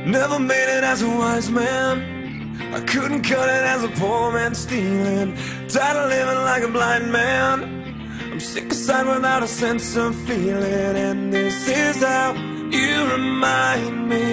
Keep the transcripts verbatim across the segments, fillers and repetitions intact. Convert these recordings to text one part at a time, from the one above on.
Never made it as a wise man. I couldn't cut it as a poor man stealing. Tired of living like a blind man. I'm sick aside without a sense of feeling. And this is how you remind me.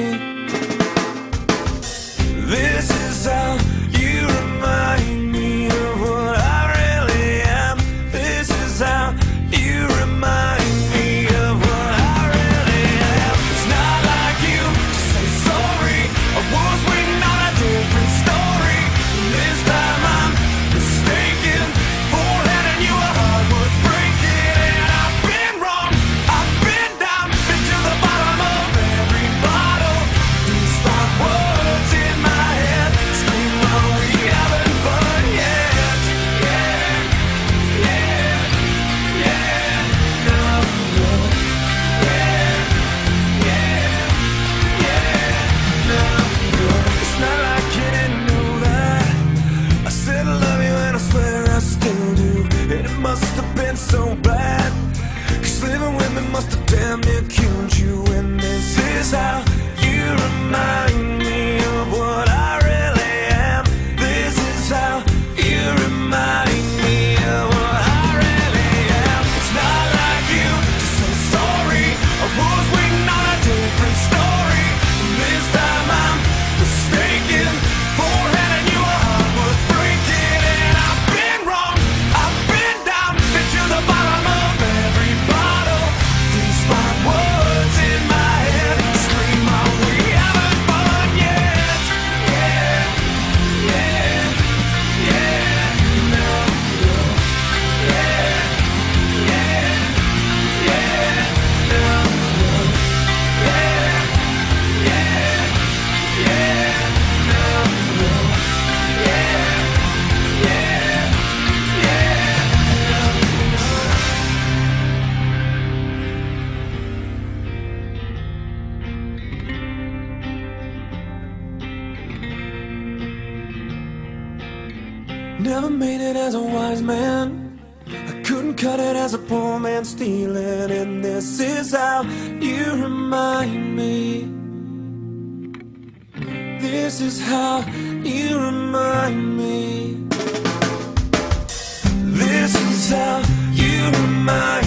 This is how you remind me of what I really am. This is how you remind me of what I really am. It's not like you to say sorry. I was waiting on a different story. This time I'm mistaken for letting you a heart worth breaking. And I've been wrong, I've been down, been to the bottom of every bottle. These five words in my head scream, "Oh, we haven't fun yet." Yeah, yeah, yeah, no, no. Yeah, yeah, yeah, no, no. It's not like you didn't know that. I said I love you and I swear I still do. And it must have been so bad, 'cause living with me must have damn near killed you. And this is how you remind me of what I really am. This is how you remind me of what I really am. It's not like you to say sorry. I was waiting on a different story. This time I'm mistaken for letting you a heart worth breaking. And I've been wrong, I've been down, been to the bottom of every bottle. These five words in my head scream, "Oh, we haven't fun yet." Yeah, yeah, yeah, no, no. Yeah, yeah, yeah, no, no. Yeah, yeah, yeah, no, no. Yeah, yeah, yeah, no, no. Never made it as a wise man. I couldn't cut it as a poor man stealing. And this is how you remind me. This is how you remind me. This is how you remind me.